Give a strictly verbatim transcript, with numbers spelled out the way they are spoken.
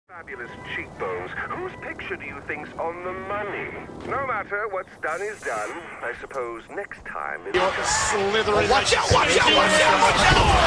Fabulous cheekbones. Whose picture do you think's on the money? No matter, what's done is done. I suppose next time... You're slithering... Watch out, watch out, watch out, watch out!